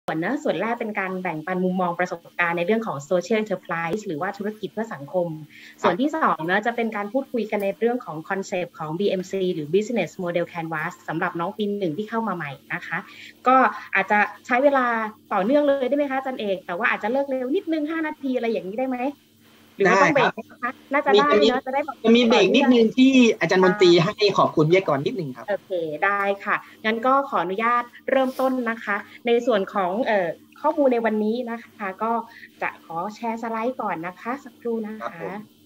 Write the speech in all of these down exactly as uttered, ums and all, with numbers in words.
วนนะส่วนแรกเป็นการแบ่งปันมุมมองประสบการณ์ในเรื่องของ Social Enterprise หรือว่าธุรกิจเพื่อสังคมส่วนที่สองนะจะเป็นการพูดคุยกันในเรื่องของคอนเซปต์ของ บี เอ็ม ซี หรือ Business Model Canvas สำหรับน้องปีหนึ่งที่เข้ามาใหม่นะคะก็อาจจะใช้เวลาต่อเนื่องเลยได้ไหมคะอาจารย์เอกแต่ว่าอาจจะเลิกเร็วนิดนึงห้านาทีอะไรอย่างนี้ได้ไหมหรือว่าต้องเบรกนะคะน่าจะได้เนาะจะได้จะมีเบรกนิดนึงที่อาจารย์มนตรีให้ขอบคุณวิทยากรนิดนึงครับโอเคได้ค่ะงั้นก็ขออนุญาตเริ่มต้นนะคะในส่วนของเอ่อข้อมูลในวันนี้นะคะก็จะขอแชร์สไลด์ก่อนนะคะสักครู่นะคะ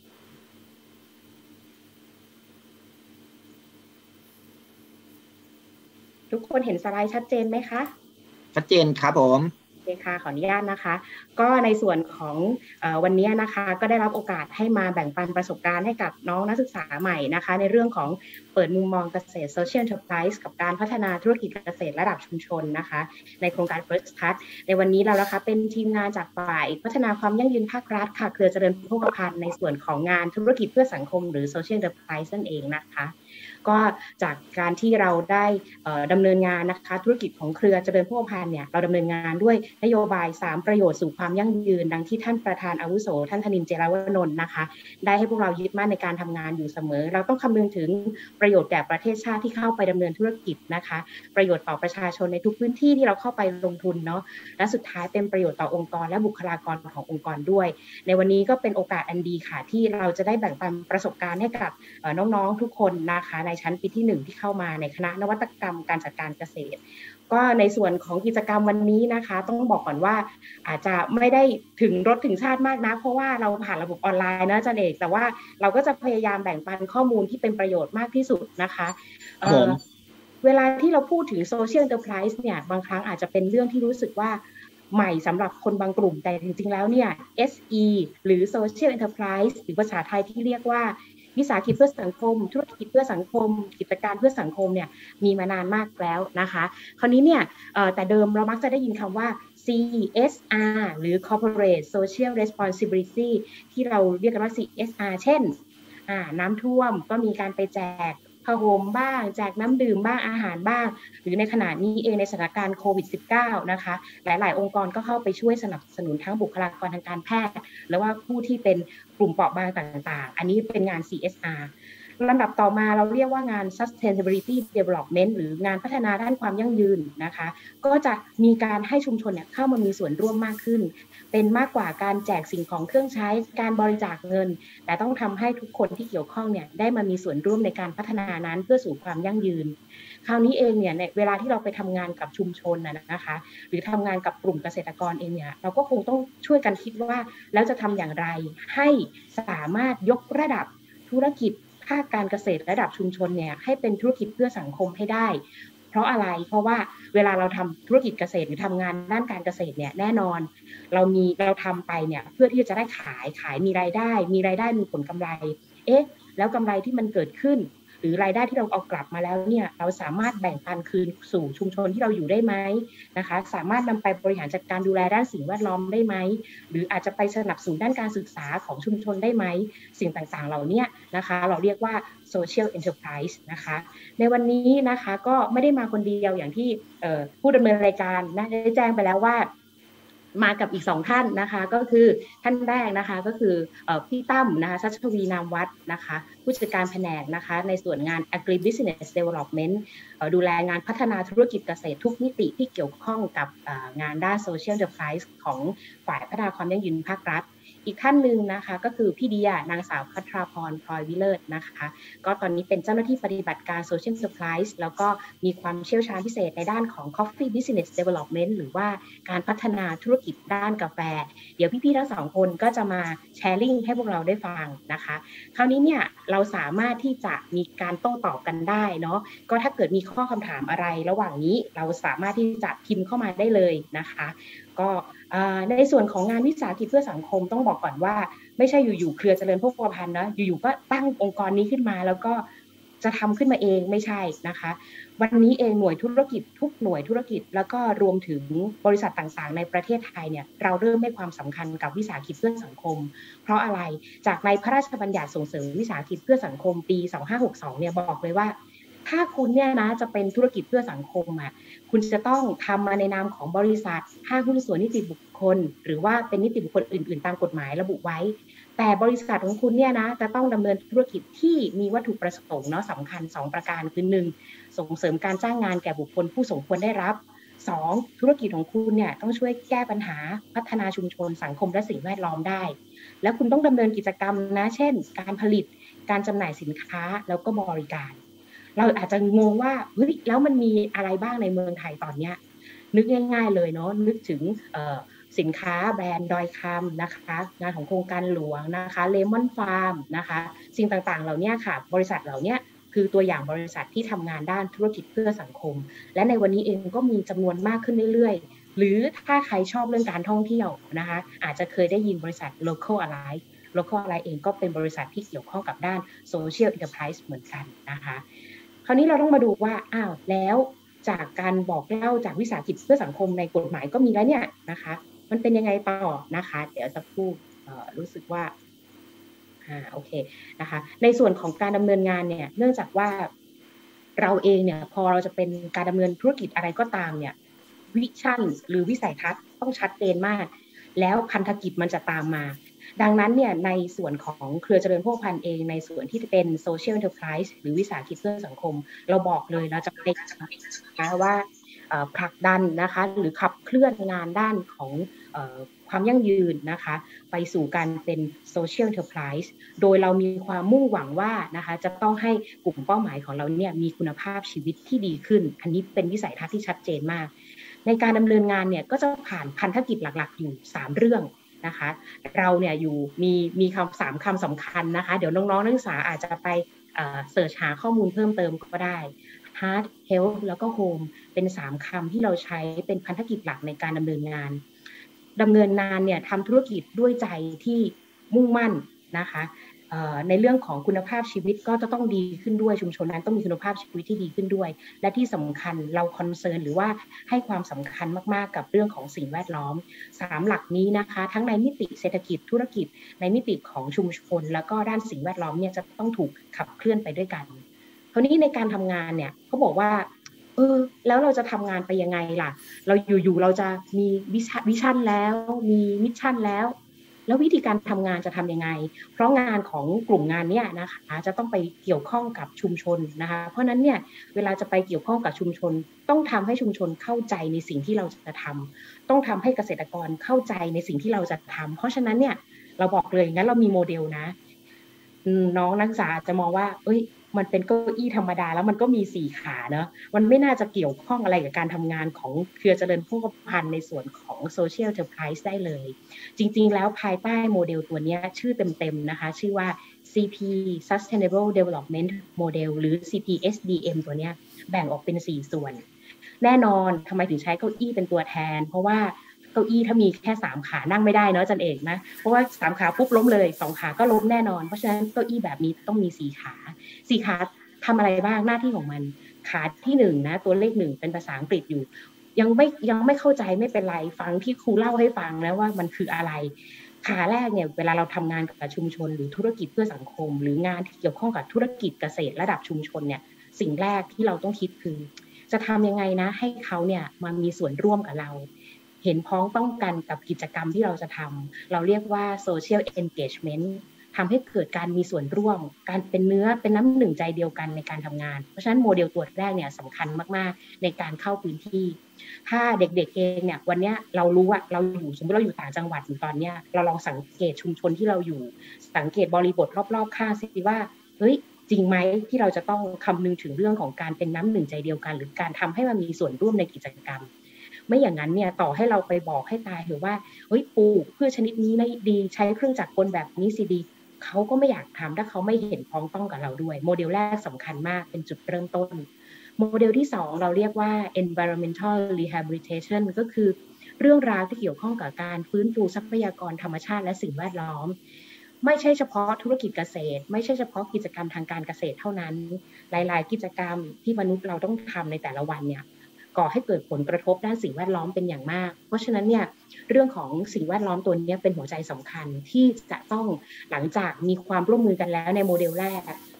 ทุกคนเห็นสไลด์ชัดเจนไหมคะชัดเจนครับผมโอเคค่ะขออนุญาตนะคะก็ในส่วนของเอ่อวันนี้นะคะก็ได้รับโอกาสให้มาแบ่งปันประสบการณ์ให้กับน้องนักศึกษาใหม่นะคะในเรื่องของเปิดมุมมองเกษตร Social Enterprise กับการพัฒนาธุรกิจเกษตรระดับชุมชนนะคะในโครงการ First Touch ในวันนี้เรานะคะเป็นทีมงานจากฝ่ายพัฒนาความยั่งยืนภาครัฐค่ะเครือเจริญโภคภัณฑ์ในส่วนของงานธุรกิจเพื่อสังคมหรือ Social Enterprise นั่นเองนะคะก็จากการที่เราได้ดำเนินงานนะคะธุรกิจของเครือเจริญโภคภัณฑ์เนี่ยเราดำเนินงานด้วยนโยบายสามประโยชน์สู่ความยั่งยืนดังที่ท่านประธานอาวุโสท่านธนินทร์ เจรวนนท์นะคะได้ให้พวกเรายึดมั่นในการทำงานอยู่เสมอเราต้องคำนึงถึงประโยชน์แก่ประเทศชาติที่เข้าไปดำเนินธุรกิจนะคะประโยชน์ต่อประชาชนในทุกพื้นที่ที่เราเข้าไปลงทุนเนาะและสุดท้ายเป็นประโยชน์ต่อองค์กรและบุคลากรขององค์กรด้วยในวันนี้ก็เป็นโอกาสอันดีค่ะที่เราจะได้แบ่งปันประสบการณ์ให้กับน้องๆทุกคนนะคะในชั้นปีที่หนึ่งที่เข้ามาในคณะนวัตกรรมการจัดการเกษตรก็ในส่วนของกิจกรรมวันนี้นะคะต้องบอกก่อนว่าอาจจะไม่ได้ถึงรถถึงชาติมากนะเพราะว่าเราผ่านระบบออนไลน์นะอาจารย์เอกแต่ว่าเราก็จะพยายามแบ่งปันข้อมูลที่เป็นประโยชน์มากที่สุดนะคะเอ่อเวลาที่เราพูดถึง Social Enterprise เนี่ยบางครั้งอาจจะเป็นเรื่องที่รู้สึกว่าใหม่สำหรับคนบางกลุ่มแต่จริงๆแล้วเนี่ย เอส อี หรือ Social Enterprise หรือภาษาไทยที่เรียกว่าวิสาหกิจเพื่อสังคมธุรกิจเพื่อสังคมกิจการเพื่อสังคมเนี่ยมีมานานมากแล้วนะคะคราวนี้เนี่ยแต่เดิมเรามักจะได้ยินคำว่า ซี เอส อาร์ หรือ Corporate Social Responsibility ที่เราเรียกกันว่า ซี เอส อาร์ เช่นน้ำท่วมก็มีการไปแจกผ้าห่มบ้างแจกน้ำดื่มบ้างอาหารบ้างหรือในขณะนี้เองในสถานการณ์โควิด สิบเก้า นะคะหลายๆองค์กรก็เข้าไปช่วยสนับสนุนทั้งบุคลากรทางการแพทย์และว่าผู้ที่เป็นกลุ่มเปราะบางต่างๆอันนี้เป็นงาน ซี เอส อาร์ ลำดับต่อมาเราเรียกว่างาน Sustainability Development หรืองานพัฒนาด้านความยั่งยืนนะคะก็จะมีการให้ชุมชนเนี่ยเข้ามามีส่วนร่วมมากขึ้นเป็นมากกว่าการแจกสิ่งของเครื่องใช้การบริจาคเงินแต่ต้องทำให้ทุกคนที่เกี่ยวข้องเนี่ยได้มามีส่วนร่วมในการพัฒนานั้นเพื่อสู่ความยั่งยืนคราวนี้เองเนี่ยในเวลาที่เราไปทำงานกับชุมชนนะคะหรือทำงานกับกลุ่มเกษตรกรเองเนี่ยเราก็คงต้องช่วยกันคิดว่าแล้วจะทำอย่างไรให้สามารถยกระดับธุรกิจภาคการเกษตรระดับชุมชนเนี่ยให้เป็นธุรกิจเพื่อสังคมให้ได้เพราะอะไรเพราะว่าเวลาเราทำธุรกิจเกษตรหรือทำงานด้านการเกษตรเนี่ยแน่นอนเรามีเราทำไปเนี่ยเพื่อที่จะได้ขายขายมีรายได้มีรายได้มีผลกำไรเอ๊ะแล้วกำไรที่มันเกิดขึ้นหรือรายได้ที่เราเอากลับมาแล้วเนี่ยเราสามารถแบ่งปันคืนสู่ชุมชนที่เราอยู่ได้ไหมนะคะสามารถนำไปบริหารจัดการดูแลด้านสิ่งแวดล้อมได้ไหมหรืออาจจะไปสนับสนุนด้านการศึกษาของชุมชนได้ไหมสิ่งต่างๆเหล่านี้นะคะเราเรียกว่า Social Enterprise นะคะในวันนี้นะคะก็ไม่ได้มาคนเดียวอย่างที่ผู้ดำเนินรายการนะได้แจ้งไปแล้วว่ามากับอีกสองท่านนะคะก็คือท่านแรกนะคะก็คือพี่ตั้มนะคะชัชวีนามวัฒน์นะคะผู้จัดการแผนกนะคะในส่วนงาน Agribusiness Development ดูแลงานพัฒนาธุรกิจเกษตรทุกมิติที่เกี่ยวข้องกับงานด้าน Social Enterprise ของฝ่ายพัฒนาความยั่งยืนภาครัฐอีกท่านหนึ่งนะคะก็คือพี่เดียนางสาวภัทราพรพลอยวิเลิศนะคะก็ตอนนี้เป็นเจ้าหน้าที่ปฏิบัติการ Social Enterprise แล้วก็มีความเชี่ยวชาญพิเศษในด้านของ Coffee Business Development หรือว่าการพัฒนาธุรกิจด้านกาแฟเดี๋ยวพี่ๆทั้งสองคนก็จะมาแชร์ลิงก์ให้พวกเราได้ฟังนะคะคราวนี้เนี่ยเราสามารถที่จะมีการโต้ตอบกันได้เนาะก็ถ้าเกิดมีข้อคำถามอะไรระหว่างนี้เราสามารถที่จะพิมพ์เข้ามาได้เลยนะคะก็ในส่วนของงานวิสาหกิจเพื่อสังคมต้องบอกก่อนว่าไม่ใช่อยู่ๆเครือเจริญโภคภัณฑ์นะอยู่ๆก็ตั้งองค์กรนี้ขึ้นมาแล้วก็จะทำขึ้นมาเองไม่ใช่นะคะวันนี้เองหน่วยธุรกิจทุกหน่วยธุรกิจแล้วก็รวมถึงบริษัทต่างๆในประเทศไทยเนี่ยเราเริ่มให้ความสำคัญกับวิสาหกิจเพื่อสังคมเพราะอะไรจากในพระราชบัญญัติส่งเสริมวิสาหกิจเพื่อสังคมปีสองพันห้าร้อยหกสิบสองเนี่ยบอกเลยว่าถ้าคุณเนี่ยนะจะเป็นธุรกิจเพื่อสังคมอ่ะคุณจะต้องทำมาในนามของบริษัทห้างหุ้นส่วนนิติบุคคลหรือว่าเป็นนิติบุคคลอื่นๆตามกฎหมายระบุไว้แต่บริษัทของคุณเนี่ยนะจะต้องดำเนินธุรกิจที่มีวัตถุประสงค์เนาะสำคัญสองประการคือหนึ่งส่งเสริมการจ้างงานแก่บุคคลผู้สมควรได้รับสองธุรกิจของคุณเนี่ยต้องช่วยแก้ปัญหาพัฒนาชุมชนสังคมและสิ่งแวดล้อมได้แล้วคุณต้องดำเนินกิจกรรมนะเช่นการผลิตการจำหน่ายสินค้าแล้วก็บริการเราอาจจะงงว่าเฮ้ยแล้วมันมีอะไรบ้างในเมืองไทยตอนเนี้ยนึกง่ายๆเลยเนาะนึกถึงสินค้าแบรนด์ดอยคำนะคะงานของโครงการหลวงนะคะเลมอนฟาร์มนะคะสิ่งต่างๆเหล่านี้ค่ะบริษัทเหล่านี้คือตัวอย่างบริษัทที่ทำงานด้านธุรกิจเพื่อสังคมและในวันนี้เองก็มีจำนวนมากขึ้นเรื่อยๆหรือถ้าใครชอบเรื่องการท่องเที่ยวนะคะอาจจะเคยได้ยินบริษัท Local Alliance Local Alliance เองก็เป็นบริษัทที่เกี่ยวข้องกับด้าน Social Enterprise เหมือนกันนะคะคราวนี้เราต้องมาดูว่าอ้าวแล้วจากการบอกเล่าจากวิสาหกิจเพื่อสังคมในกฎหมายก็มีแล้วเนี่ยนะคะมันเป็นยังไงต่อนะคะเดี๋ยวจะพูดรู้สึกว่าอ่าโอเคนะคะในส่วนของการดำเนินงานเนี่ยเนื่องจากว่าเราเองเนี่ยพอเราจะเป็นการดำเนินธุรกิจอะไรก็ตามเนี่ยวิชั่นหรือวิสัยทัศน์ต้องชัดเจนมากแล้วพันธกิจมันจะตามมาดังนั้นเนี่ยในส่วนของเครือเจริญโภคภัณฑ์เองในส่วนที่จะเป็น Social Enterprise หรือวิสาหกิจเพื่อสังคมเราบอกเลยเราจะไปนะคะว่าผลักดันนะคะหรือขับเคลื่อนงานด้านของความยั่งยืนนะคะไปสู่การเป็น Social Enterprise โดยเรามีความมุ่งหวังว่านะคะจะต้องให้กลุ่มเป้าหมายของเราเนี่ยมีคุณภาพชีวิตที่ดีขึ้นอันนี้เป็นวิสัยทัศน์ที่ชัดเจนมากในการดำเนินงานเนี่ยก็จะผ่านพันธกิจหลักๆอยู่สามเรื่องนะคะเราเนี่ยอยู่มีมีคำสามคำสำคัญนะคะเดี๋ยวน้องๆนักศึกษาอาจจะไปเสิร์ชหาข้อมูลเพิ่มเติมก็ได้ Heart Health แล้วก็ Home เป็นสามคำที่เราใช้เป็นพันธกิจหลักในการดำเนินงานดำเนินงานเนี่ยทำธุรกิจด้วยใจที่มุ่งมั่นนะคะในเรื่องของคุณภาพชีวิตก็จะต้องดีขึ้นด้วยชุมชนนั้นต้องมีคุณภาพชีวิตที่ดีขึ้นด้วยและที่สำคัญเราคอนเซิร์นหรือว่าให้ความสำคัญมากๆกับเรื่องของสิ่งแวดล้อมสามหลักนี้นะคะทั้งในมิติเศรษฐกิจธุรกิจในมิติของชุมชนแล้วก็ด้านสิ่งแวดล้อมเนี่ยจะต้องถูกขับเคลื่อนไปด้วยกันคราวนี้ในการทำงานเนี่ยเขาบอกว่าเออแล้วเราจะทำงานไปยังไงล่ะเราอยู่ๆเราจะมีวิชั่นแล้วมีมิชชั่นแล้วแล้ววิธีการทำงานจะทำยังไงเพราะงานของกลุ่มงานเนี่ยนะคะจะต้องไปเกี่ยวข้องกับชุมชนนะคะเพราะนั้นเนี่ยเวลาจะไปเกี่ยวข้องกับชุมชนต้องทำให้ชุมชนเข้าใจในสิ่งที่เราจะทำต้องทำให้เกษตรกรเข้าใจในสิ่งที่เราจะทำเพราะฉะนั้นเนี่ยเราบอกเลยงั้นเรามีโมเดลนะน้องนักศึกษาจะมองว่าเอ้ยมันเป็นเก้าอี้ธรรมดาแล้วมันก็มีสี่ขาเนอะมันไม่น่าจะเกี่ยวข้องอะไรกับการทำงานของเครือเจริญโภคภัณฑ์ในส่วนของ Social Enterprise ได้เลยจริงๆแล้วภายใต้โมเดลตัวนี้ชื่อเต็มๆนะคะชื่อว่า ซี พี Sustainable Development Model หรือ ซี พี เอส ดี เอ็ม ตัวนี้แบ่งออกเป็นสี่ส่วนแน่นอนทำไมถึงใช้เก้าอี้เป็นตัวแทนเพราะว่าเก้าอี้ถ้ามีแค่สามขานั่งไม่ได้เนาะจันเอกนะเพราะว่าสามขาปุ๊บล้มเลยสองขาก็ล้มแน่นอนเพราะฉะนั้นเก้าอี้แบบนี้ต้องมีสี่ขาสี่ขาทำอะไรบ้างหน้าที่ของมันขาที่หนึ่งนะตัวเลขหนึ่งเป็นภาษาอังกฤษอยู่ยังไม่ยังไม่เข้าใจไม่เป็นไรฟังที่ครูเล่าให้ฟังนะว่ามันคืออะไรขาแรกเนี่ยเวลาเราทำงานกับชุมชนหรือธุรกิจเพื่อสังคมหรืองานที่เกี่ยวข้องกับธุรกิจเกษตรระดับชุมชนเนี่ยสิ่งแรกที่เราต้องคิดคือจะทำยังไงนะให้เขาเนี่ยมามีส่วนร่วมกับเราเห็นพ้องต้องกันกับกิจกรรมที่เราจะทำเราเรียกว่า social engagement ทำให้เกิดการมีส่วนร่วมการเป็นเนื้อเป็นน้ำหนึ่งใจเดียวกันในการทำงานเพราะฉะนั้นโมเดลตัวแรกเนี่ยสำคัญมากๆในการเข้าพื้นที่ถ้าเด็กๆเองเนี่ยวันนี้เรารู้ว่าเราอยู่สมมติเราอยู่ต่างจังหวัดอยู่ตอนเนี้ยเราลองสังเกตชุมชนที่เราอยู่สังเกตบริบทรอบๆข้างสิว่าเฮ้ยจริงไหมที่เราจะต้องคำนึงถึงเรื่องของการเป็นน้ำหนึ่งใจเดียวกันหรือการทำให้มันมีส่วนร่วมในกิจกรรมไม่อย่างนั้นเนี่ยต่อให้เราไปบอกให้ตายหรือว่าเฮ้ยปลูกพืชชนิดนี้ดีใช้เครื่องจักรกลแบบนี้สิดีเขาก็ไม่อยากทำถ้าเขาไม่เห็นพ้องต้องกับเราด้วยโมเดลแรกสำคัญมากเป็นจุดเริ่มต้นโมเดลที่สองเราเรียกว่า environmental rehabilitation ก็คือเรื่องราวที่เกี่ยวข้องกับการฟื้นฟูทรัพยากรธรรมชาติและสิ่งแวดล้อมไม่ใช่เฉพาะธุรกิจเกษตรไม่ใช่เฉพาะกิจกรรมทางการเกษตรเท่านั้นหลายๆกิจกรรมที่มนุษย์เราต้องทำในแต่ละวันเนี่ยก่อให้เกิดผลกระทบด้านสิ่งแวดล้อมเป็นอย่างมากเพราะฉะนั้นเนี่ยเรื่องของสิ่งแวดล้อมตัวนี้เป็นหัวใจสำคัญที่จะต้องหลังจากมีความร่วมมือกันแล้วในโมเดลแรก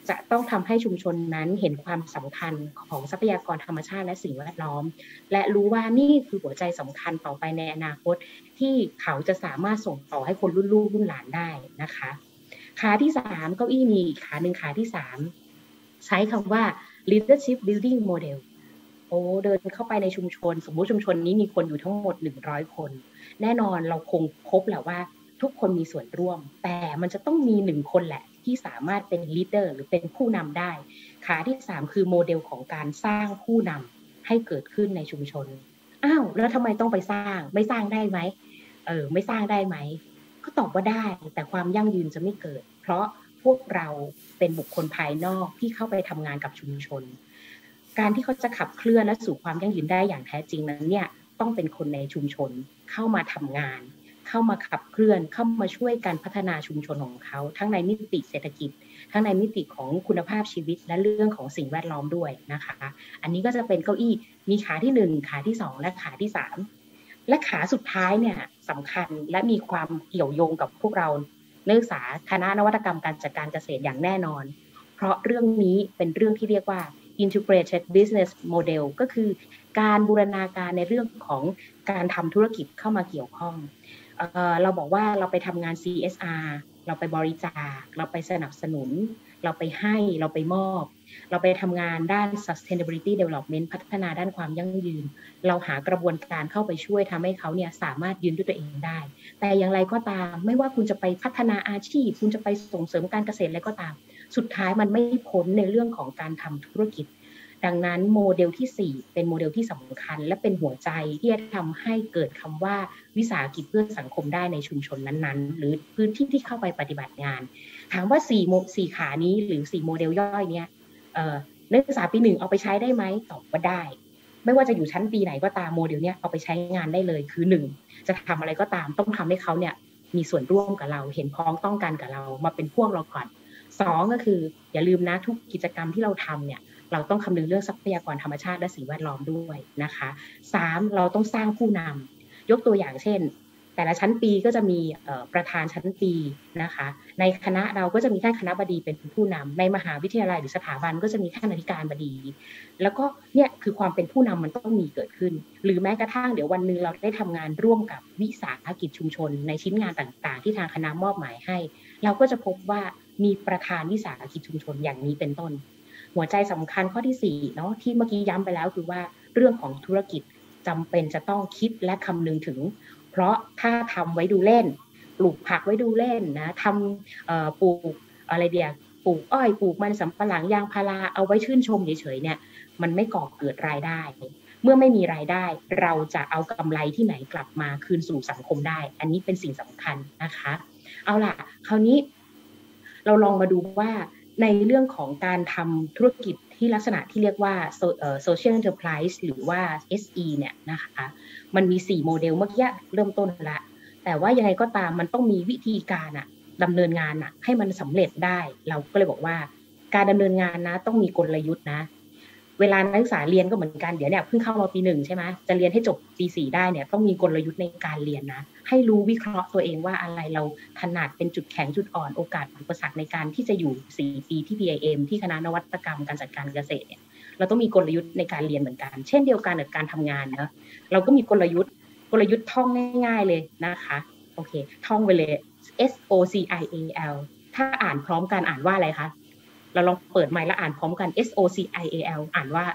จะต้องทำให้ชุมชนนั้นเห็นความสำคัญของทรัพยากรธรรมชาติและสิ่งแวดล้อมและรู้ว่านี่คือหัวใจสำคัญต่อไปในอนาคตที่เขาจะสามารถส่งต่อให้คนรุ่นลูกรุ่นหลานได้นะคะขาที่สามเก้าอี้มีขาหนึ่งขาที่สามใช้คำว่า leadership building model โอ้เดินเข้าไปในชุมชนสมมุติชุมชนนี้มีคนอยู่ทั้งหมดหนึ่งร้อยคนแน่นอนเราคงพบแหละว่าทุกคนมีส่วนร่วมแต่มันจะต้องมีหนึ่งคนแหละที่สามารถเป็นลีดเดอร์หรือเป็นผู้นำได้ขาที่สามคือโมเดลของการสร้างผู้นำให้เกิดขึ้นในชุมชนอ้าวแล้วทำไมต้องไปสร้างไม่สร้างได้ไหมเออไม่สร้างได้ไหมก็ตอบว่าได้แต่ความยั่งยืนจะไม่เกิดเพราะพวกเราเป็นบุคคลภายนอกที่เข้าไปทำงานกับชุมชนการที่เขาจะขับเคลื่อนและสู่ความยั่งยืนได้อย่างแท้จริงนั้นเนี่ยต้องเป็นคนในชุมชนเข้ามาทำงานเข้ามาขับเคลื่อนเข้ามาช่วยการพัฒนาชุมชนของเขาทั้งในมิติเศรษฐกิจทั้งในมิติของคุณภาพชีวิตและเรื่องของสิ่งแวดล้อมด้วยนะคะอันนี้ก็จะเป็นเก้าอี้มีขาที่หนึ่งขาที่สองและขาที่สามและขาสุดท้ายเนี่ยสำคัญและมีความเกี่ยวโยงกับพวกเรานักศึกษาคณะนวัตกรรมการจัดการเกษตรอย่างแน่นอนเพราะเรื่องนี้เป็นเรื่องที่เรียกว่า integrated business model ก็คือการบูรณาการในเรื่องของการทำธุรกิจเข้ามาเกี่ยวข้องเอ่อเราบอกว่าเราไปทำงาน ซี เอส อาร์ เราไปบริจาคเราไปสนับสนุนเราไปให้เราไปมอบเราไปทำงานด้าน sustainability development พัฒนาด้านความยั่งยืนเราหากระบวนการเข้าไปช่วยทำให้เขาเนี่ยสามารถยืนด้วยตัวเองได้แต่อย่างไรก็ตามไม่ว่าคุณจะไปพัฒนาอาชีพคุณจะไปส่งเสริมการเกษตรอะไรก็ตามสุดท้ายมันไม่พ้นในเรื่องของการทำธุรกิจดังนั้นโมเดลที่สี่เป็นโมเดลที่สำคัญและเป็นหัวใจที่จะทำให้เกิดคำว่าวิสาหกิจเพื่อสังคมได้ในชุมชนนั้นๆหรือพื้นที่ที่เข้าไปปฏิบัติงานถามว่าสี่โมสี่ขานี้หรือสี่โมเดลย่อยเนี้ยเอ่อนักศึกษาปีหนึ่งเอาไปใช้ได้ไหมตอบว่าได้ไม่ว่าจะอยู่ชั้นปีไหนก็ตามโมเดลเนี้ยเอาไปใช้งานได้เลยคือหนึ่งจะทำอะไรก็ตามต้องทำให้เขาเนี่ยมีส่วนร่วมกับเราเห็นพ้องต้องกันกับเรามาเป็นพวกเราก่อนสองก็คืออย่าลืมนะทุกกิจกรรมที่เราทำเนี่ยเราต้องคำนึงเรื่องทรัพยากรธรรมชาติและสิ่งแวดล้อมด้วยนะคะสามเราต้องสร้างผู้นำยกตัวอย่างเช่นแต่ละชั้นปีก็จะมีประธานชั้นปีนะคะในคณะเราก็จะมีท่านคณบดีเป็นผู้นำในมหาวิทยาลัยหรือสถาบันก็จะมีท่านอธิการบดีแล้วก็เนี่ยคือความเป็นผู้นำมันต้องมีเกิดขึ้นหรือแม้กระทั่งเดี๋ยววันนึงเราได้ทำงานร่วมกับวิสาหกิจชุมชนในชิ้นงานต่างๆที่ทางคณะมอบหมายให้เราก็จะพบว่ามีประธานวิสาหกิจชุมชนอย่างนี้เป็นต้นหัวใจสำคัญข้อที่สี่เนาะที่เมื่อกี้ย้ำไปแล้วคือว่าเรื่องของธุรกิจจำเป็นจะต้องคิดและคำนึงถึงเพราะถ้าทำไว้ดูเล่นปลูกผักไว้ดูเล่นนะทำปลูกอะไรเดียปลูกอ้อยปลูกมันสำปะหลังยางพาราเอาไว้ชื่นชมเฉยๆเนี่ยมันไม่ก่อเกิดรายได้เมื่อไม่มีรายได้เราจะเอากำไรที่ไหนกลับมาคืนสู่สังคมได้อันนี้เป็นสิ่งสำคัญนะคะเอาล่ะคราวนี้เราลองมาดูว่าในเรื่องของการทำธุรกิจที่ลักษณะที่เรียกว่า social enterprise หรือว่า เอส อี เนี่ยนะคะมันมีสี่โมเดลเมื่อกี้เริ่มต้นละแต่ว่ายังไงก็ตามมันต้องมีวิธีการอะดำเนินงานอะให้มันสำเร็จได้เราก็เลยบอกว่าการดำเนินงานนะต้องมีกลยุทธ์นะเวลานักศึกษาเรียนก็เหมือนกันเดี๋ยวเนี่ยเพิ่งเข้ามาปีหนึ่งใช่ไหมจะเรียนให้จบปีสี่ได้เนี่ยต้องมีกลยุทธ์ในการเรียนนะให้รู้วิเคราะห์ตัวเองว่าอะไรเราถนัดเป็นจุดแข็งจุดอ่อนโอกาสอุปสรรคในการที่จะอยู่สี่ปีที่ พี ไอ เอ็ม ที่คณะนวัตกรรมการจัดการเกษตรเนี่ยเราต้องมีกลยุทธ์ในการเรียนเหมือนกันเช่นเดียวกันกับการทำงานนะเราก็มีกลยุทธ์กลยุทธ์ท่องง่ายๆเลยนะคะโอเคท่องไปเลย S O C I A L ถ้าอ่านพร้อมกันอ่านว่าอะไรคะเราลองเปิดไมค์แล้วอ่านพร้อมกัน S O C I A L อ่านว่า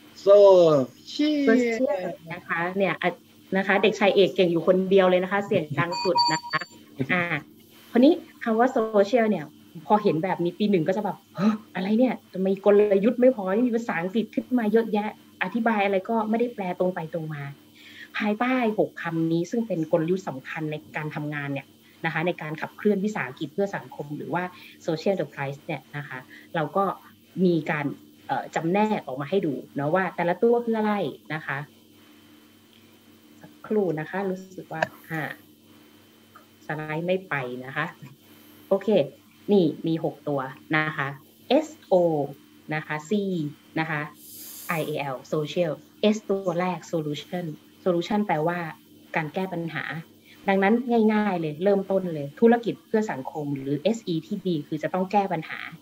social นะคะเนี่ยนะคะเด็กชายเอกเก่งอยู่คนเดียวเลยนะคะเสียงดังสุดนะคะอ่าคราวนี้คำว่า social เนี่ยพอเห็นแบบนี้ปีหนึ่งก็จะแบบเฮ้ยอะไรเนี่ยจะมีกลยุทธ์ไม่พอมีภาษาอังกฤษขึ้นมาเยอะแยะอธิบายอะไรก็ไม่ได้แปลตรงไปตรงมาภายใต้หกคำนี้ซึ่งเป็นกลยุทธ์สำคัญในการทำงานเนี่ยนะคะในการขับเคลื่อนวิสาหกิจเพื่อสังคมหรือว่า social enterprise เนี่ยนะคะเราก็มีการจำแนกออกมาให้ดูเนาะว่าแต่ละตัวคืออะไรนะคะสักครู่นะคะรู้สึกว่าอ่าสไลด์ไม่ไปนะคะโอเคนี่มีหกตัวนะคะ S O นะคะ C นะคะ I A L social S ตัวแรก solution solution แปลว่าการแก้ปัญหาดังนั้นง่ายๆเลยเริ่มต้นเลยธุรกิจเพื่อสังคมหรือ เอส อี ที่ดีคือจะต้องแก้ปัญหา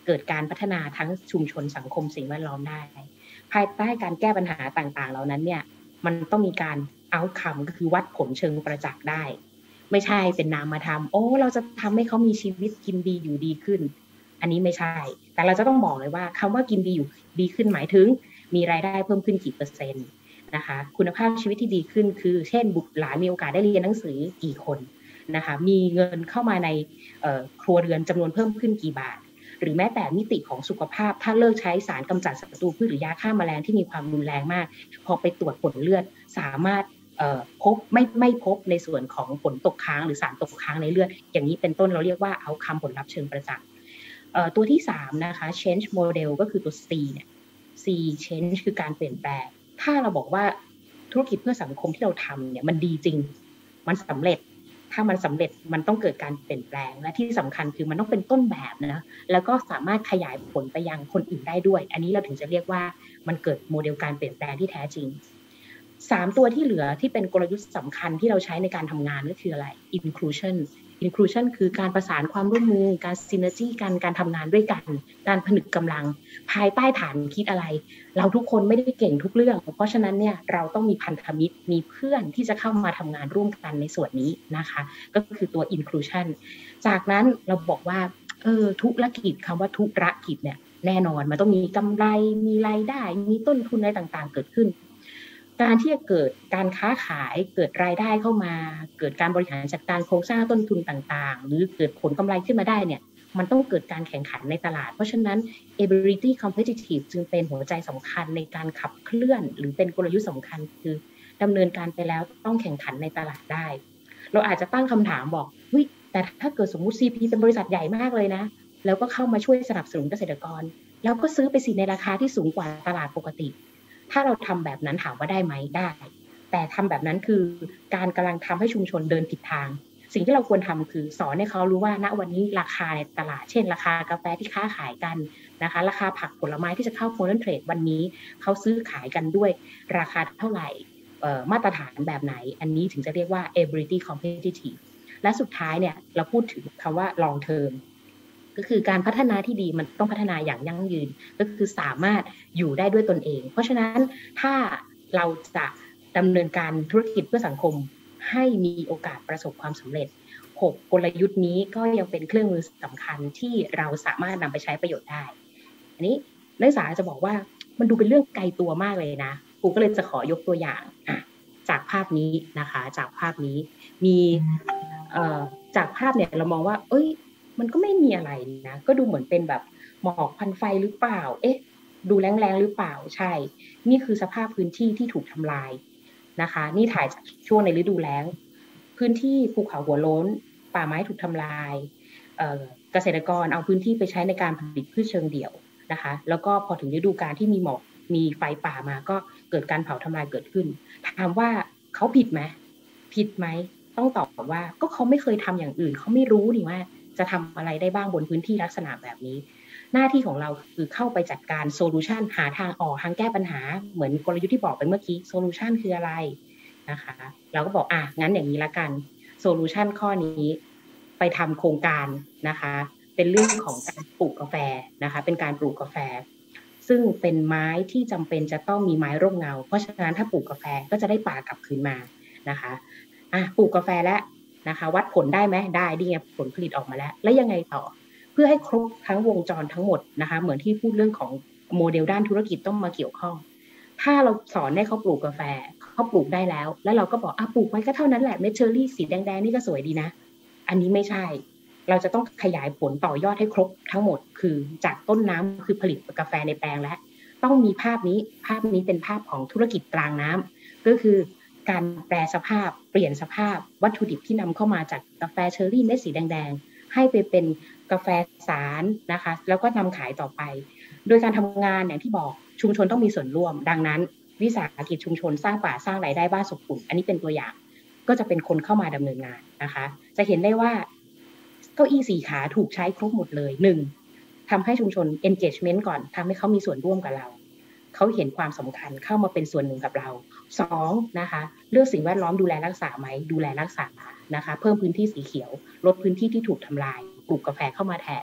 เกิดการพัฒนาทั้งชุมชนสังคมสิ่งแวดล้อมได้ภายใต้การแก้ปัญหาต่างๆเหล่านั้นเนี่ยมันต้องมีการ outcome ก็คือวัดผลเชิงประจักษ์ได้ไม่ใช่เป็นนามธรรมโอ้เราจะทำให้เขามีชีวิตกินดีอยู่ดีขึ้นอันนี้ไม่ใช่แต่เราจะต้องบอกเลยว่าคำว่ากินดีอยู่ดีขึ้นหมายถึงมีรายได้เพิ่มขึ้นกี่เปอร์เซ็นต์นะคะคุณภาพชีวิตที่ดีขึ้นคือเช่นบุตรหลานมีโอกาสได้เรียนหนังสือกี่คนนะคะมีเงินเข้ามาในครัวเรือนจำนวนเพิ่มขึ้นกี่บาทหรือแม้แต่มิติของสุขภาพถ้าเลิกใช้สารกำจัดศัตรูพืชหรือยาฆ่าแมลงที่มีความรุนแรงมากพอไปตรวจผลเลือดสามารถพบไม่ไม่พบในส่วนของผลตกค้างหรือสารตกค้างในเลือดอย่างนี้เป็นต้นเราเรียกว่าเอาคำผลลัพธ์เชิงประจักษ์ตัวที่สามนะคะ change model ก็คือตัว C เนี่ย C change คือการเปลี่ยนแปลงถ้าเราบอกว่าธุรกิจเพื่อสังคมที่เราทำเนี่ยมันดีจริงมันสำเร็จถ้ามันสำเร็จมันต้องเกิดการเปลี่ยนแปลงและที่สำคัญคือมันต้องเป็นต้นแบบนะแล้วก็สามารถขยายผลไปยังคนอื่นได้ด้วยอันนี้เราถึงจะเรียกว่ามันเกิดโมเดลการเปลี่ยนแปลงที่แท้จริงสามตัวที่เหลือที่เป็นกลยุทธ์สำคัญที่เราใช้ในการทำงานก็คืออะไร inclusion inclusion คือการประสานความร่วมมือการ synergy กันการทำงานด้วยกันการผนึกกำลังภายใต้ฐานคิดอะไรเราทุกคนไม่ได้เก่งทุกเรื่องเพราะฉะนั้นเนี่ยเราต้องมีพันธมิตรมีเพื่อนที่จะเข้ามาทำงานร่วมกันในส่วนนี้นะคะก็คือตัว inclusion จากนั้นเราบอกว่าเออธุรกิจคำว่าธุรกิจเนี่ยแน่นอนมันต้องมีกำไรมีรายได้มีต้นทุนอะไรต่างๆเกิดขึ้นการที่จะเกิดการค้าขายเกิดรายได้เข้ามาเกิดการบริหารจัดการโครงสร้างต้นทุนต่างๆหรือเกิดผลกำไรขึ้นมาได้เนี่ยมันต้องเกิดการแข่งขันในตลาดเพราะฉะนั้น ability competitive จึงเป็นหัวใจสำคัญในการขับเคลื่อนหรือเป็นกลยุทธ์สำคัญคือดำเนินการไปแล้วต้องแข่งขันในตลาดได้เราอาจจะตั้งคำถามบอกเฮ้ยแต่ถ้าเกิดสมมุติ ซี พี เป็นบริษัทใหญ่มากเลยนะแล้วก็เข้ามาช่วยสนับสนุนเกษตรกรแล้วก็ซื้อไปสิในราคาที่สูงกว่าตลาดปกติถ้าเราทำแบบนั้นถามว่าได้ไหมได้แต่ทำแบบนั้นคือการกำลังทำให้ชุมชนเดินผิดทางสิ่งที่เราควรทำคือสอนให้เขารู้ว่าณวันนี้ราคาในตลาดเช่นราคากาแฟที่ค้าขายกันนะคะราคาผักผลไม้ที่จะเข้าโมเดิร์นเทรดวันนี้เขาซื้อขายกันด้วยราคาเท่าไหร่มาตรฐานแบบไหนอันนี้ถึงจะเรียกว่า ability competitive และสุดท้ายเนี่ยเราพูดถึงคำว่า long termก็คือการพัฒนาที่ดีมันต้องพัฒนาอย่างยั่งยืนก็คือสามารถอยู่ได้ด้วยตนเองเพราะฉะนั้นถ้าเราจะดำเนินการธุรกิจเพื่อสังคมให้มีโอกาสประสบความสำเร็จหกกลยุทธ์นี้ก็ยังเป็นเครื่องมือสำคัญที่เราสามารถนำไปใช้ประโยชน์ได้อันนี้นักศึกษาจะบอกว่ามันดูเป็นเรื่องไกลตัวมากเลยนะครูก็เลยจะขอยกตัวอย่างจากภาพนี้นะคะจากภาพนี้มีจากภาพเนี่ยเรามองว่าเอ้ยมันก็ไม่มีอะไรนะก็ดูเหมือนเป็นแบบหมอกควันไฟหรือเปล่าเอ๊ะดูแรงๆหรือเปล่าใช่นี่คือสภาพพื้นที่ที่ถูกทำลายนะคะนี่ถ่ายจากช่วงในฤดูแล้งพื้นที่ภูเขาหัวโล้นป่าไม้ถูกทำลาย เอ่อ เกษตรกรเอาพื้นที่ไปใช้ในการผลิตพืชเชิงเดี่ยวนะคะแล้วก็พอถึงฤดูกาลที่มีหมอกมีไฟป่ามาก็เกิดการเผาทำลายเกิดขึ้นถามว่าเขาผิดไหมผิดไหมต้องตอบว่าก็เขาไม่เคยทำอย่างอื่นเขาไม่รู้นี่ว่าจะทำอะไรได้บ้างบนพื้นที่ลักษณะแบบนี้หน้าที่ของเราคือเข้าไปจัดการโซลูชันหาทางออกทางแก้ปัญหาเหมือนกลยุทธ์ที่บอกไปเมื่อกี้โซลูชันคืออะไรนะคะเราก็บอกอ่ะงั้นอย่างนี้ละกันโซลูชันข้อนี้ไปทำโครงการนะคะเป็นเรื่องของการปลูกกาแฟนะคะเป็นการปลูกกาแฟซึ่งเป็นไม้ที่จำเป็นจะต้องมีไม้ร่มเงาเพราะฉะนั้นถ้าปลูกกาแฟก็จะได้ป่ากลับคืนมานะคะอ่ะปลูกกาแฟแล้วนะคะวัดผลได้ไหมได้ดีไงผลผลิตออกมาแล้วแล้วยังไงต่อเพื่อให้ครบทั้งวงจรทั้งหมดนะคะเหมือนที่พูดเรื่องของโมเดลด้านธุรกิจต้องมาเกี่ยวข้องถ้าเราสอนให้เขาปลูกกาแฟเขาปลูกได้แล้วแล้วเราก็บอกอ่ะปลูกไว้ก็เท่านั้นแหละเม็ดเชอร์รี่สีแดงๆนี่ก็สวยดีนะอันนี้ไม่ใช่เราจะต้องขยายผลต่อยอดให้ครบทั้งหมดคือจากต้นน้ำคือผลิตกาแฟในแปลงแล้วต้องมีภาพนี้ภาพนี้เป็นภาพของธุรกิจกลางน้ำก็คือการแปรสภาพเปลี่ยนสภาพวัตถุดิบที่นำเข้ามาจากกาแฟเชอร์รี่เม็ดสีแดงๆให้ไปเป็นกาแฟสารนะคะแล้วก็นำขายต่อไปโดยการทำงานอย่างที่บอกชุมชนต้องมีส่วนร่วมดังนั้นวิสาหกิจชุมชนสร้างป่าสร้างรายได้บ้านสุขอุ่นอันนี้เป็นตัวอย่างก็จะเป็นคนเข้ามาดำเนินงานนะคะจะเห็นได้ว่าเก้าอี้สี่ขาถูกใช้ครบหมดเลยหนึ่งทำให้ชุมชน engagement ก่อนทำให้เขามีส่วนร่วมกับเราเขาเห็นความสำคัญเข้ามาเป็นส่วนหนึ่งกับเราสองนะคะเรื่องสิ่งแวดล้อมดูแลรักษาไหมดูแลรักษานะคะเพิ่มพื้นที่สีเขียวลดพื้นที่ที่ถูกทำลายปลูกกาแฟเข้ามาแทน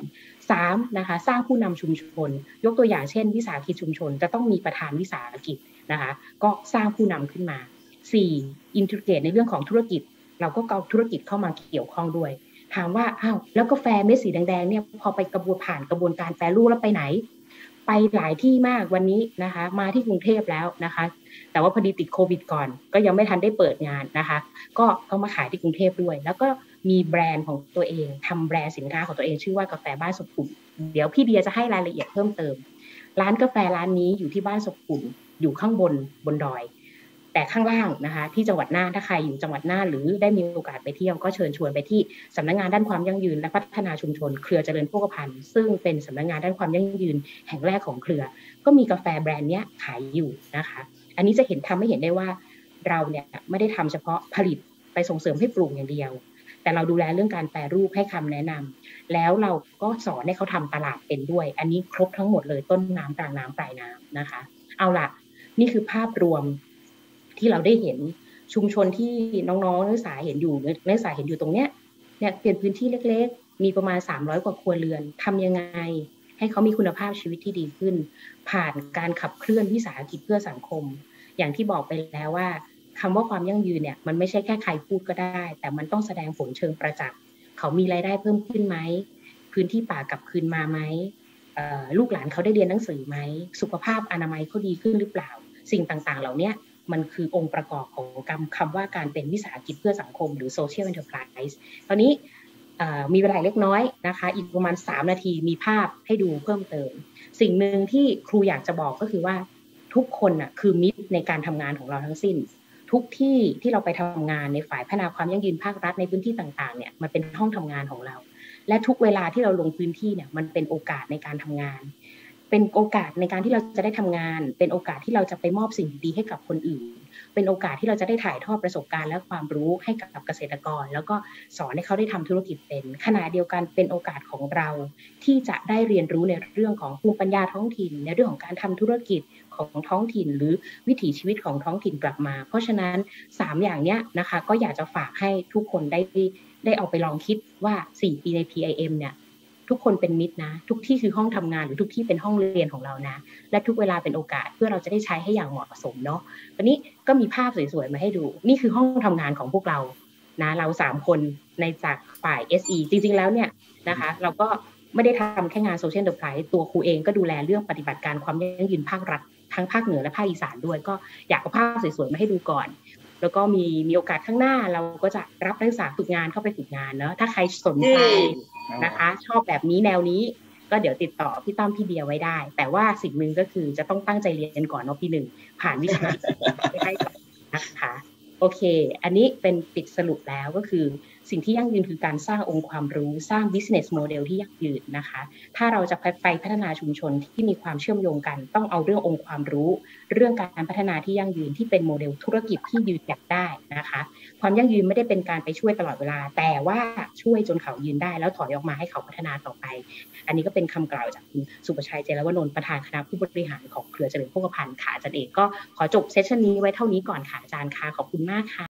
สามนะคะสร้างผู้นำชุมชนยกตัวอย่างเช่นวิสาหกิจชุมชนจะต้องมีประธานวิสาหกิจนะคะก็สร้างผู้นำขึ้นมาสี่อินทิเกรตในเรื่องของธุรกิจเราก็เอาธุรกิจเข้ามาเกี่ยวข้องด้วยถามว่าอ้าวแล้วกาแฟเม็ดสีแดงๆเนี่ยพอไปกระบวนผ่านกระบวนการแปรรูปแล้วไปไหนไปหลายที่มากวันนี้นะคะมาที่กรุงเทพแล้วนะคะแต่ว่าพอดีติดโควิดก่อนก็ยังไม่ทันได้เปิดงานนะคะก็เอามาขายที่กรุงเทพด้วยแล้วก็มีแบรนด์ของตัวเองทำแบรนด์สินค้าของตัวเองชื่อว่ากาแฟบ้านสุขุมเดี๋ยวพี่เดียจะให้รายละเอียดเพิ่มเติมร้านกาแฟร้านนี้อยู่ที่บ้านสุขุมอยู่ข้างบนบนดอยแต่ข้างล่างนะคะที่จังหวัดน่านถ้าใครอยู่จังหวัดน่านหรือได้มีโอกาสไปเที่ยวก็เชิญชวนไปที่สำนักงานด้านความยั่งยืนและพัฒนาชุมชนเครือเจริญโภคภัณฑ์ซึ่งเป็นสำนักงานด้านความยั่งยืนแห่งแรกของเครือก็มีกาแฟแบรนด์นี้ขายอยู่นะคะอันนี้จะเห็นทำให้เห็นได้ว่าเราเนี่ยไม่ได้ทำเฉพาะผลิตไปส่งเสริมให้ปลูกอย่างเดียวแต่เราดูแลเรื่องการแปรรูปให้คำแนะนำแล้วเราก็สอนให้เขาทำตลาดเป็นด้วยอันนี้ครบทั้งหมดเลยต้นน้ำกลางน้ำปลายน้ำนะคะเอาล่ะนี่คือภาพรวมที่เราได้เห็นชุมชนที่น้องๆนักศึกษาเห็นอยู่นักศึกษาเห็นอยู่ตรงเนี้ยเนี่ยเป็นพื้นที่เล็กๆมีประมาณสามร้อยกว่าครัวเรือนทำยังไงให้เขามีคุณภาพชีวิตที่ดีขึ้นผ่านการขับเคลื่อนวิสาหกิจเพื่อสังคมอย่างที่บอกไปแล้วว่าคำว่าความยั่งยืนเนี่ยมันไม่ใช่แค่ใครพูดก็ได้แต่มันต้องแสดงผลเชิงประจักษ์เขามีรายได้เพิ่มขึ้นไหมพื้นที่ป่ากลับคืนมาไหมลูกหลานเขาได้เรียนหนังสือไหมสุขภาพอนามัยเขาดีขึ้นหรือเปล่าสิ่งต่างๆเหล่านี้มันคือองค์ประกอบของคำว่าการเป็นวิสาหกิจเพื่อสังคมหรือ social enterprise ตอนนี้มีเวลาเล็กน้อยนะคะอีกประมาณสามนาทีมีภาพให้ดูเพิ่มเติมสิ่งหนึ่งที่ครูอยากจะบอกก็คือว่าทุกคนน่ะคือมิตรในการทำงานของเราทั้งสิ้นทุกที่ที่เราไปทำงานในฝ่ายพัฒนาความยั่งยืนภาครัฐในพื้นที่ต่างๆเนี่ยมันเป็นห้องทำงานของเราและทุกเวลาที่เราลงพื้นที่เนี่ยมันเป็นโอกาสในการทำงานเป็นโอกาสในการที่เราจะได้ทำงานเป็นโอกาสที่เราจะไปมอบสิ่งดีให้กับคนอื่นเป็นโอกาสที่เราจะได้ถ่ายทอดประสบการณ์และความรู้ให้กับเกษตรกรแล้วก็สอนให้เขาได้ทำธุรกิจเป็นขณะเดียวกันเป็นโอกาสของเราที่จะได้เรียนรู้ในเรื่องของภูมิปัญญาท้องถิ่นในเรื่องของการทำธุรกิจของท้องถิ่นหรือวิถีชีวิตของท้องถิ่นกลับมาเพราะฉะนั้นสามอย่างเนี้ยนะคะก็อยากจะฝากให้ทุกคนได้ได้เอาไปลองคิดว่าสี่ปีใน พี ไอ เอ็ม เนี่ยทุกคนเป็นมิตรนะทุกที่คือห้องทำงานหรือทุกที่เป็นห้องเรียนของเรานะและทุกเวลาเป็นโอกาสเพื่อเราจะได้ใช้ให้อย่างเหมาะสมเนาะวันนี้ก็มีภาพสวยๆมาให้ดูนี่คือห้องทำงานของพวกเรานะเราสามคนในจากฝ่าย เอส อี จริงๆแล้วเนี่ยนะคะเราก็ไม่ได้ทำแค่งาน Social Enterprise ตัวครูเองก็ดูแลเรื่องปฏิบัติการความยั่งยืนภาครัฐทั้งภาคเหนือและภาคอีสานด้วยก็อยากเอาภาพสวยๆมาให้ดูก่อนแล้วก็มีมีโอกาสข้างหน้าเราก็จะรับนักศึกษาฝึกงานเข้าไปฝึกงานเนาะถ้าใครสนใจนะคะชอบแบบนี้แนวนี้ก็เดี๋ยวติดต่อพี่ต้อมพี่เบียร์ไว้ได้แต่ว่าสิ่งหนึ่งก็คือจะต้องตั้งใจเรียนก่อนเนาะพี่หนึ่งผ่านวิชาไม่ให้ก่อนนะคะโอเคอันนี้เป็นปิดสรุปแล้วก็คือสิ่งที่ยั่งยืนคือการสร้างองค์ความรู้สร้าง business model ที่ยั่งยืนนะคะถ้าเราจะไปพัฒนาชุมชนที่มีความเชื่อมโยงกันต้องเอาเรื่ององค์ความรู้เรื่องการพัฒนาที่ยั่งยืนที่เป็นโมเดลธุรกิจที่ยืนหยัดได้นะคะความยั่งยืนไม่ได้เป็นการไปช่วยตลอดเวลาแต่ว่าช่วยจนเขายืนได้แล้วถอยออกมาให้เขาพัฒนาต่อไปอันนี้ก็เป็นคำกล่าวจากคุณสุประชัยเจรวนนท์ประธานคณะผู้บริหารของเครือเจริญโภคภัณฑ์ค่ะอาจารย์เอกก็ขอจบเซสชันนี้ไว้เท่านี้ก่อนค่ะอาจารย์ค่ะขอบคุณมากค่ะ